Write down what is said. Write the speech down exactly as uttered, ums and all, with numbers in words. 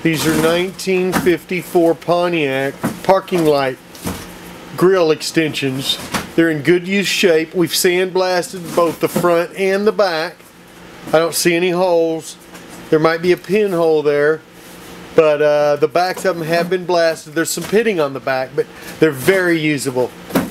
These are nineteen fifty-four Pontiac parking light grill extensions. They're in good use shape. We've sandblasted both the front and the back. I don't see any holes. There might be a pinhole there, but uh, the backs of them have been blasted. There's some pitting on the back, but they're very usable.